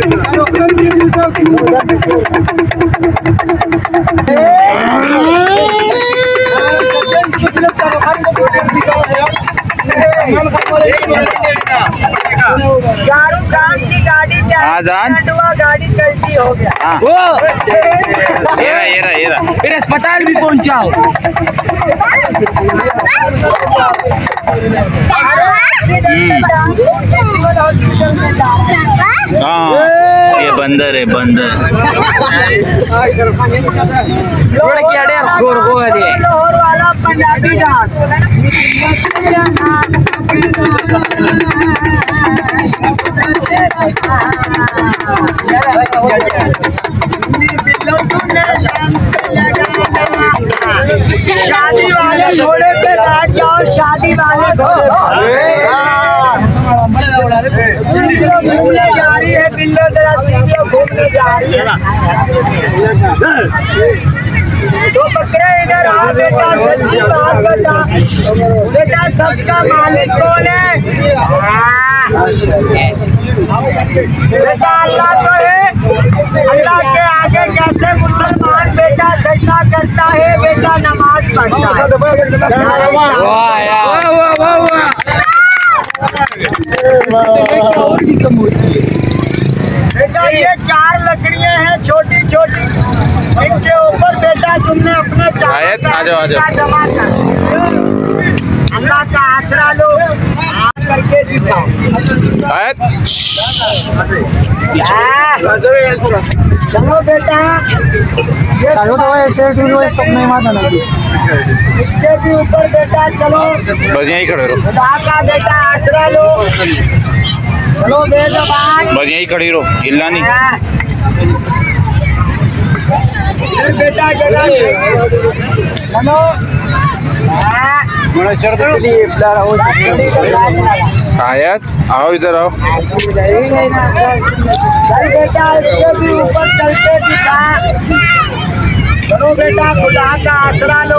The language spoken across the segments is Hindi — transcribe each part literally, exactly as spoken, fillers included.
शाहरुख खान की गाड़ी गाड़ी चलती हो गया। ये रहा, ये रहा, ये रहा। फिर अस्पताल भी पहुंचाओ। हाँ ये बंदर है, बंदर। लाहौर वाला पंजाबी डांस। शादी वाले घोड़े पे बैठ जाओ, शादी वाले घोड़े घूमने जा रही है, बिल्लो तेरा सीढ़ियों घूमने जा रही है। तो बकरे इधर आ बेटा, सच्ची बात बता बेटा, सबका मालिक कौन है? बेटा अल्लाह तो है। अल्लाह के आगे कैसे मुसलमान बेटा सजदा करता है, बेटा नमाज पढ़ता है। बेटा ये चार लकड़ियां हैं छोटी छोटी, इनके ऊपर बेटा तुमने अपने चार जमा कर। अल्लाह का आसरा लो, करके दिखाओ। चलो बेटा, इसके भी ऊपर बेटा चलो, बस यहीं खड़े रहो। खुदा का बेटा आसरा लो। चलो बेज़बान, बस यहीं खड़ी रहो, हिलना नहीं। बेटा जरा चलो। आयत आओ, इधर आओ। चल बेटा, इसके भी ऊपर चलते दिखा। चलो बेटा, खुदा का आसरा लो।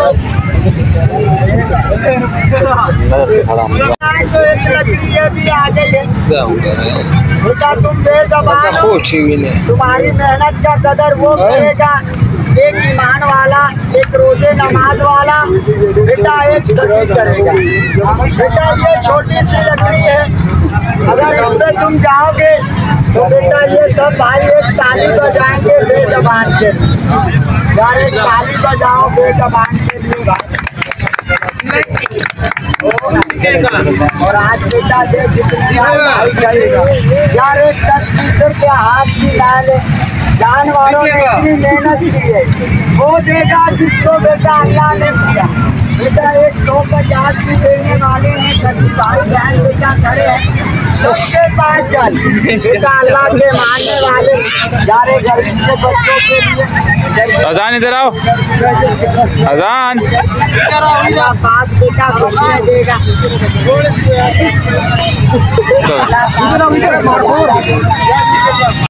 ये भी आगे बेटा, तुम बेज़बान हो, तुम्हारी मेहनत का कदर वो करेगा। एक ईमान वाला, एक रोजे नमाज वाला बेटा, एक सगी करेगा। बेटा ये छोटी सी लकड़ी है, अगर इस पे तुम जाओगे तो बेटा ये सब भाई एक ताली बजाएंगे बेज़बान के लिए। यार एक ताली बजाओ बेज़बान के लिए भाई। और आज बेटा देख कितने यार एक दस बीस रुपया हाथ की डाल जानवरों ने इतनी मेहनत की है, वो देगा जिसको बेटा अल्लाह ने दिया। बेटा एक सौ पचास भी देने वाले हैं, सभी भाई बहन बेटा खड़े हैं, सबके पास चल बेटा अल्लाह के मानने वाले सारे गरीब के बच्चों के लिए। अजान इधर आओ, अजान बात बेटा खुशियाँ देगा।